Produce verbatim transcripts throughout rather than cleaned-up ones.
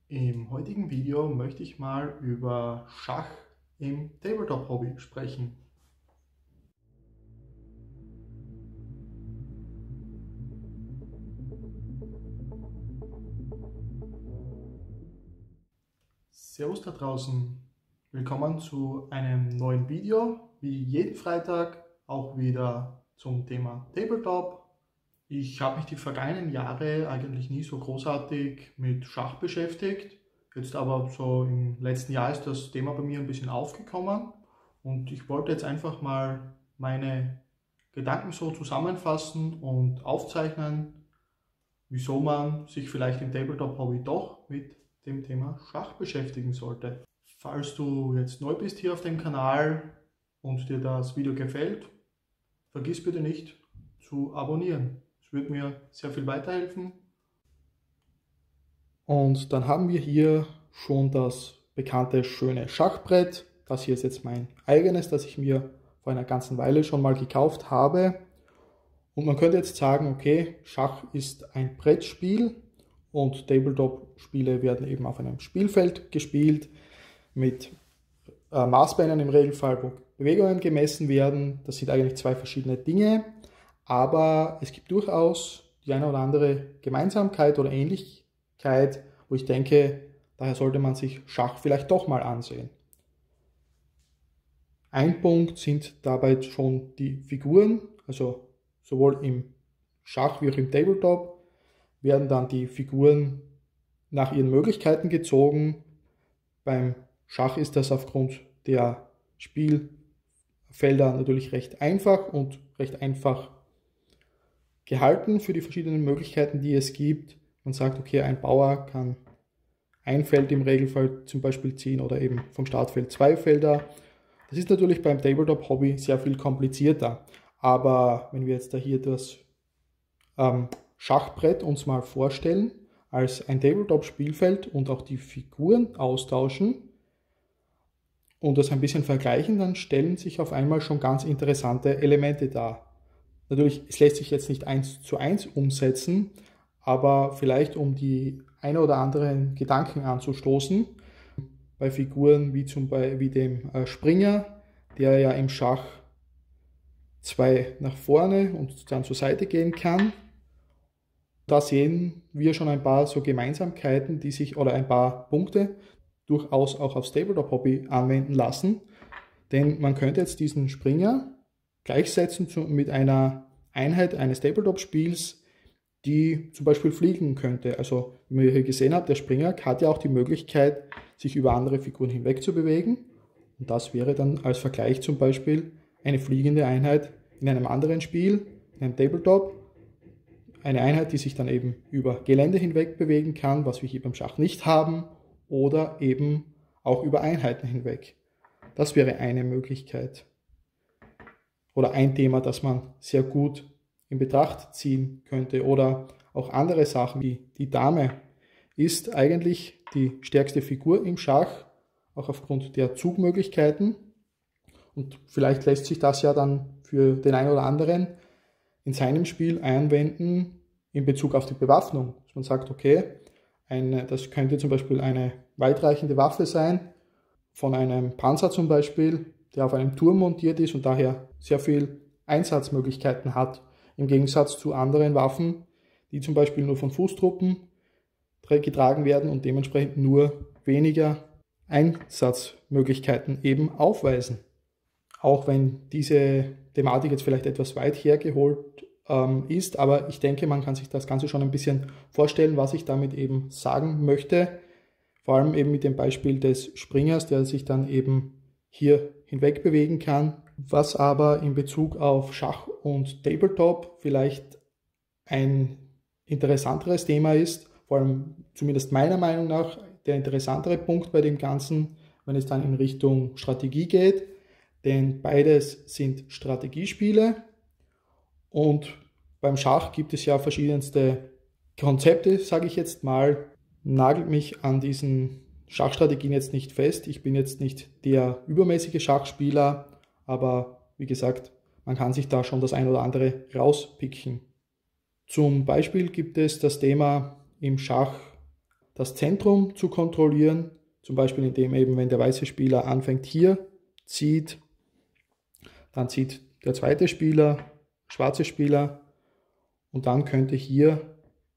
Im heutigen Video möchte ich mal über Schach im Tabletop-Hobby sprechen. Servus da draußen, willkommen zu einem neuen Video, wie jeden Freitag auch wieder zum Thema Tabletop. Ich habe mich die vergangenen Jahre eigentlich nie so großartig mit Schach beschäftigt. Jetzt aber so im letzten Jahr ist das Thema bei mir ein bisschen aufgekommen und ich wollte jetzt einfach mal meine Gedanken so zusammenfassen und aufzeichnen, wieso man sich vielleicht im Tabletop-Hobby doch mit dem Thema Schach beschäftigen sollte. Falls du jetzt neu bist hier auf dem Kanal und dir das Video gefällt, vergiss bitte nicht zu abonnieren. Das würde mir sehr viel weiterhelfen. Und dann haben wir hier schon das bekannte schöne Schachbrett. Das hier ist jetzt mein eigenes, das ich mir vor einer ganzen Weile schon mal gekauft habe. Und man könnte jetzt sagen, okay, Schach ist ein Brettspiel und Tabletop-Spiele werden eben auf einem Spielfeld gespielt mit äh, Maßbeinen im Regelfall, wo Bewegungen gemessen werden. Das sind eigentlich zwei verschiedene Dinge. Aber es gibt durchaus die eine oder andere Gemeinsamkeit oder Ähnlichkeit, wo ich denke, daher sollte man sich Schach vielleicht doch mal ansehen. Ein Punkt sind dabei schon die Figuren, also sowohl im Schach wie auch im Tabletop werden dann die Figuren nach ihren Möglichkeiten gezogen. Beim Schach ist das aufgrund der Spielfelder natürlich recht einfach und recht einfach gehalten für die verschiedenen Möglichkeiten, die es gibt. Man sagt, okay, ein Bauer kann ein Feld im Regelfall zum Beispiel ziehen oder eben vom Startfeld zwei Felder. Das ist natürlich beim Tabletop-Hobby sehr viel komplizierter. Aber wenn wir jetzt da hier das ähm, Schachbrett uns mal vorstellen, als ein Tabletop-Spielfeld und auch die Figuren austauschen und das ein bisschen vergleichen, dann stellen sich auf einmal schon ganz interessante Elemente dar. Natürlich, es lässt sich jetzt nicht eins zu eins umsetzen, aber vielleicht um die eine oder anderen Gedanken anzustoßen, bei Figuren wie zum Beispiel wie dem Springer, der ja im Schach zwei nach vorne und dann zur Seite gehen kann. Da sehen wir schon ein paar so Gemeinsamkeiten, die sich oder ein paar Punkte durchaus auch aufs Tabletop-Hobby anwenden lassen. Denn man könnte jetzt diesen Springer gleichsetzen mit einer Einheit eines Tabletop-Spiels, die zum Beispiel fliegen könnte. Also wie man hier gesehen hat, der Springer hat ja auch die Möglichkeit, sich über andere Figuren hinweg zu bewegen. Und das wäre dann als Vergleich zum Beispiel eine fliegende Einheit in einem anderen Spiel, in einem Tabletop. Eine Einheit, die sich dann eben über Gelände hinweg bewegen kann, was wir hier beim Schach nicht haben, oder eben auch über Einheiten hinweg. Das wäre eine Möglichkeit. Oder ein Thema, das man sehr gut in Betracht ziehen könnte. Oder auch andere Sachen wie die Dame ist eigentlich die stärkste Figur im Schach, auch aufgrund der Zugmöglichkeiten. Und vielleicht lässt sich das ja dann für den einen oder anderen in seinem Spiel einwenden in Bezug auf die Bewaffnung. Dass man sagt, okay, eine, das könnte zum Beispiel eine weitreichende Waffe sein, von einem Panzer zum Beispiel, der auf einem Turm montiert ist und daher sehr viel Einsatzmöglichkeiten hat, im Gegensatz zu anderen Waffen, die zum Beispiel nur von Fußtruppen getragen werden und dementsprechend nur weniger Einsatzmöglichkeiten eben aufweisen. Auch wenn diese Thematik jetzt vielleicht etwas weit hergeholt ähm, ist, aber ich denke, man kann sich das Ganze schon ein bisschen vorstellen, was ich damit eben sagen möchte. Vor allem eben mit dem Beispiel des Springers, der sich dann eben hier hinweg bewegen kann. Was aber in Bezug auf Schach und Tabletop vielleicht ein interessanteres Thema ist, vor allem zumindest meiner Meinung nach der interessantere Punkt bei dem Ganzen, wenn es dann in Richtung Strategie geht. Denn beides sind Strategiespiele und beim Schach gibt es ja verschiedenste Konzepte, sage ich jetzt mal. Nagelt mich an diesen Schachstrategien jetzt nicht fest. Ich bin jetzt nicht der übermäßige Schachspieler, aber wie gesagt, man kann sich da schon das ein oder andere rauspicken. Zum Beispiel gibt es das Thema im Schach, das Zentrum zu kontrollieren, zum Beispiel indem eben, wenn der weiße Spieler anfängt hier, zieht, dann zieht der zweite Spieler, schwarze Spieler, und dann könnte hier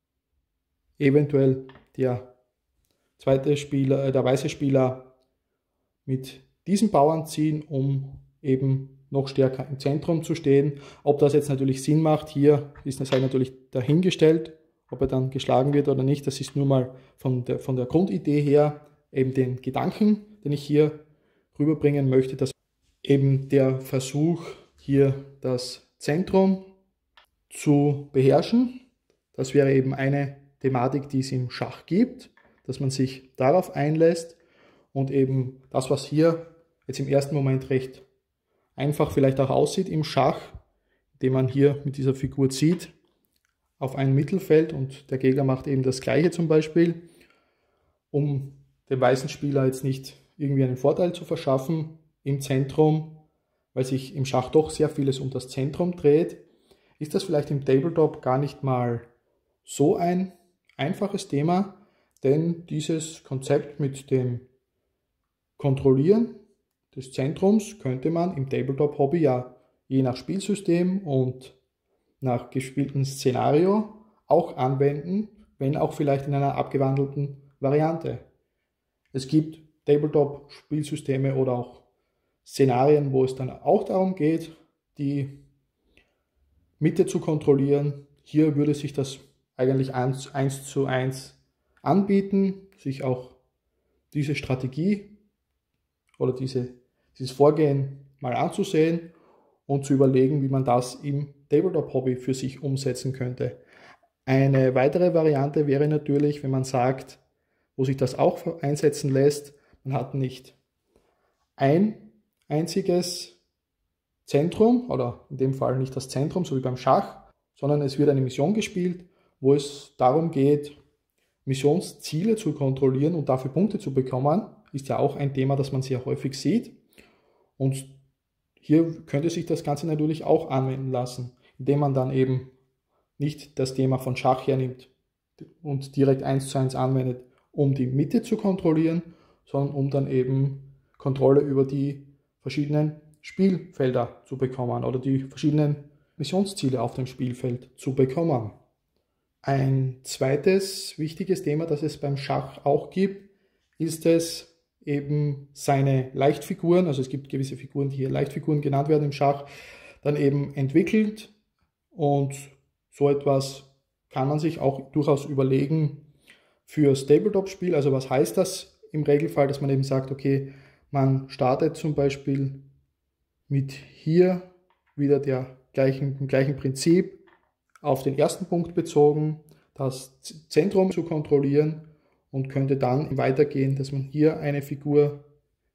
eventuell der zweite Spieler, äh, der weiße Spieler mit diesem Bauern ziehen, um eben noch stärker im Zentrum zu stehen. Ob das jetzt natürlich Sinn macht, hier ist das halt natürlich dahingestellt, ob er dann geschlagen wird oder nicht. Das ist nur mal von der, von der Grundidee her eben den Gedanken, den ich hier rüberbringen möchte, dass eben der Versuch, hier das Zentrum zu beherrschen, das wäre eben eine Thematik, die es im Schach gibt, dass man sich darauf einlässt und eben das, was hier jetzt im ersten Moment recht einfach vielleicht auch aussieht im Schach, indem man hier mit dieser Figur zieht auf ein Mittelfeld und der Gegner macht eben das Gleiche zum Beispiel, um dem weißen Spieler jetzt nicht irgendwie einen Vorteil zu verschaffen im Zentrum, weil sich im Schach doch sehr vieles um das Zentrum dreht, ist das vielleicht im Tabletop gar nicht mal so ein einfaches Thema, denn dieses Konzept mit dem Kontrollieren des Zentrums könnte man im Tabletop-Hobby ja je nach Spielsystem und nach gespieltem Szenario auch anwenden, wenn auch vielleicht in einer abgewandelten Variante. Es gibt Tabletop-Spielsysteme oder auch Szenarien, wo es dann auch darum geht, die Mitte zu kontrollieren. Hier würde sich das eigentlich eins, eins zu eins anbieten, sich auch diese Strategie oder diese, dieses Vorgehen mal anzusehen und zu überlegen, wie man das im Tabletop-Hobby für sich umsetzen könnte. Eine weitere Variante wäre natürlich, wenn man sagt, wo sich das auch einsetzen lässt, man hat nicht ein einziges Zentrum, oder in dem Fall nicht das Zentrum, so wie beim Schach, sondern es wird eine Mission gespielt, wo es darum geht, Missionsziele zu kontrollieren und dafür Punkte zu bekommen, ist ja auch ein Thema, das man sehr häufig sieht. Und hier könnte sich das Ganze natürlich auch anwenden lassen, indem man dann eben nicht das Thema von Schach hernimmt und direkt eins zu eins anwendet, um die Mitte zu kontrollieren, sondern um dann eben Kontrolle über die verschiedenen Spielfelder zu bekommen oder die verschiedenen Missionsziele auf dem Spielfeld zu bekommen. Ein zweites wichtiges Thema, das es beim Schach auch gibt, ist es eben seine Leichtfiguren, also es gibt gewisse Figuren, die hier Leichtfiguren genannt werden im Schach, dann eben entwickelt, und so etwas kann man sich auch durchaus überlegen fürs Tabletop-Spiel. Also was heißt das im Regelfall, dass man eben sagt, okay, man startet zum Beispiel mit hier wieder der gleichen, dem gleichen Prinzip auf den ersten Punkt bezogen, das Zentrum zu kontrollieren, und könnte dann weitergehen, dass man hier eine Figur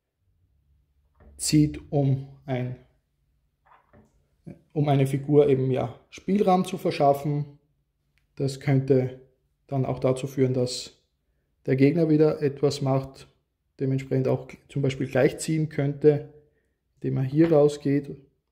zieht, um, ein, um eine Figur eben ja Spielraum zu verschaffen. Das könnte dann auch dazu führen, dass der Gegner wieder etwas macht, dementsprechend auch zum Beispiel gleichziehen könnte, indem er hier rausgeht.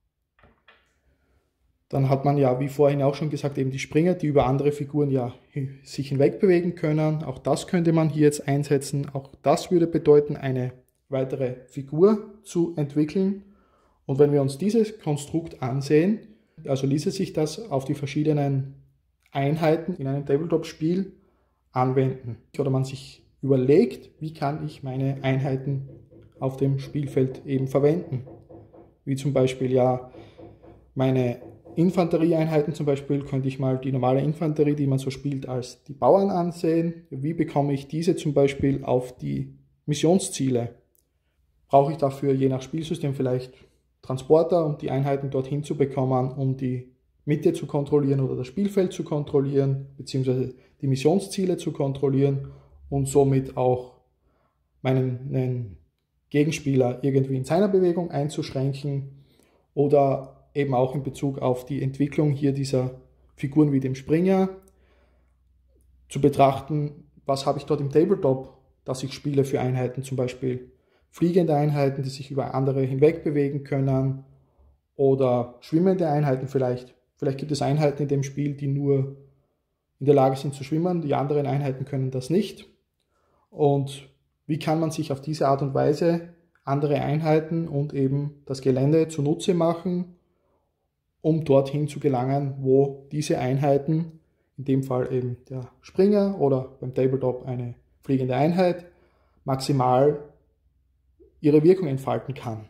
Dann hat man ja, wie vorhin auch schon gesagt, eben die Springer, die über andere Figuren ja sich hinweg bewegen können. Auch das könnte man hier jetzt einsetzen. Auch das würde bedeuten, eine weitere Figur zu entwickeln. Und wenn wir uns dieses Konstrukt ansehen, also ließe sich das auf die verschiedenen Einheiten in einem Tabletop-Spiel anwenden. Oder man sich überlegt, wie kann ich meine Einheiten auf dem Spielfeld eben verwenden. Wie zum Beispiel ja meine Infanterieeinheiten zum Beispiel, könnte ich mal die normale Infanterie, die man so spielt, als die Bauern ansehen. Wie bekomme ich diese zum Beispiel auf die Missionsziele? Brauche ich dafür je nach Spielsystem vielleicht Transporter, um die Einheiten dorthin zu bekommen, um die Mitte zu kontrollieren oder das Spielfeld zu kontrollieren, beziehungsweise die Missionsziele zu kontrollieren und somit auch meinen Gegenspieler irgendwie in seiner Bewegung einzuschränken, oder eben auch in Bezug auf die Entwicklung hier dieser Figuren wie dem Springer zu betrachten, was habe ich dort im Tabletop, das ich spiele für Einheiten, zum Beispiel fliegende Einheiten, die sich über andere hinweg bewegen können, oder schwimmende Einheiten vielleicht. Vielleicht gibt es Einheiten in dem Spiel, die nur in der Lage sind zu schwimmen, die anderen Einheiten können das nicht. und wie kann man sich auf diese Art und Weise andere Einheiten und eben das Gelände zunutze machen, um dorthin zu gelangen, wo diese Einheiten, in dem Fall eben der Springer oder beim Tabletop eine fliegende Einheit, maximal ihre Wirkung entfalten kann.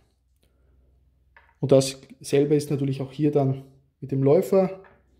Und dasselbe ist natürlich auch hier dann mit dem Läufer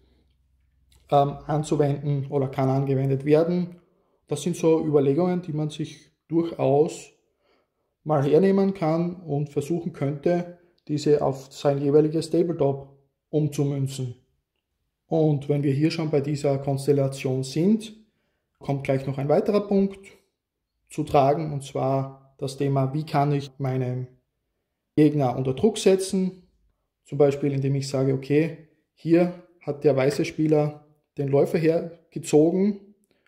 ähm, anzuwenden oder kann angewendet werden. Das sind so Überlegungen, die man sich durchaus mal hernehmen kann und versuchen könnte, diese auf sein jeweiliges Tabletop umzumünzen. Und wenn wir hier schon bei dieser Konstellation sind, kommt gleich noch ein weiterer Punkt zu tragen, und zwar das Thema, wie kann ich meinen Gegner unter Druck setzen, zum Beispiel indem ich sage, okay, hier hat der weiße Spieler den Läufer hergezogen.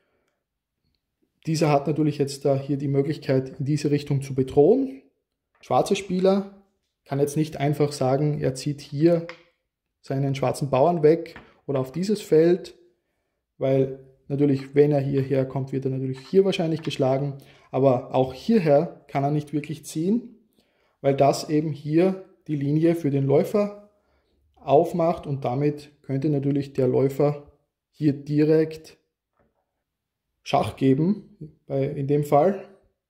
Dieser hat natürlich jetzt da hier die Möglichkeit, in diese Richtung zu bedrohen. Schwarzer Spieler kann jetzt nicht einfach sagen, er zieht hier seinen schwarzen Bauern weg oder auf dieses Feld, weil natürlich, wenn er hierher kommt, wird er natürlich hier wahrscheinlich geschlagen, aber auch hierher kann er nicht wirklich ziehen, weil das eben hier die Linie für den Läufer aufmacht und damit könnte natürlich der Läufer hier direkt Schach geben, bei, in dem Fall,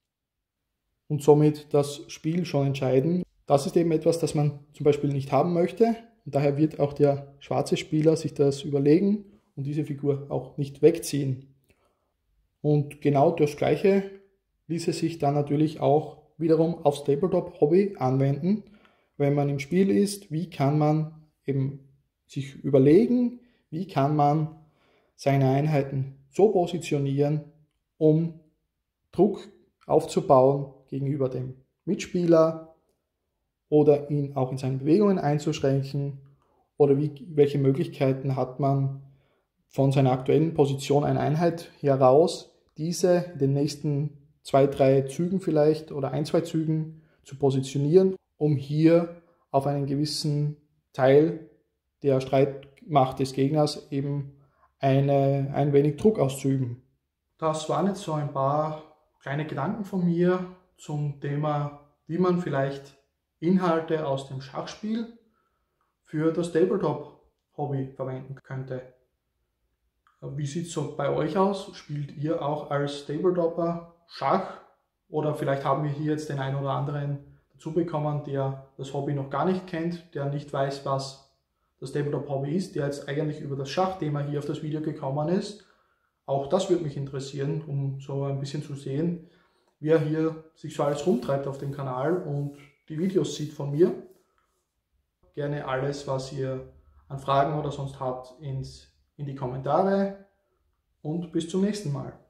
und somit das Spiel schon entscheiden. Das ist eben etwas, das man zum Beispiel nicht haben möchte, und daher wird auch der schwarze Spieler sich das überlegen und diese Figur auch nicht wegziehen. Und genau das Gleiche ließe sich dann natürlich auch wiederum aufs Tabletop-Hobby anwenden, wenn man im Spiel ist. Wie kann man eben sich überlegen, wie kann man seine Einheiten so positionieren, um Druck aufzubauen gegenüber dem Mitspieler oder ihn auch in seinen Bewegungen einzuschränken, oder wie, welche Möglichkeiten hat man von seiner aktuellen Position einer Einheit heraus, diese in den nächsten zwei, drei Zügen vielleicht oder ein, zwei Zügen zu positionieren, um hier auf einen gewissen Teil der Streitmacht des Gegners eben eine, ein wenig Druck auszuüben. Das waren jetzt so ein paar kleine Gedanken von mir zum Thema, wie man vielleicht Inhalte aus dem Schachspiel für das Tabletop-Hobby verwenden könnte. Wie sieht es so bei euch aus? Spielt ihr auch als Tabletopper Schach? Oder vielleicht haben wir hier jetzt den einen oder anderen dazu bekommen, der das Hobby noch gar nicht kennt, der nicht weiß, was das Tabletop-Hobby ist, der jetzt eigentlich über das Schachthema hier auf das Video gekommen ist. Auch das würde mich interessieren, um so ein bisschen zu sehen, wer hier sich so alles rumtreibt auf dem Kanal und die Videos sieht von mir. Gerne alles, was ihr an Fragen oder sonst habt, ins, in die Kommentare und bis zum nächsten Mal.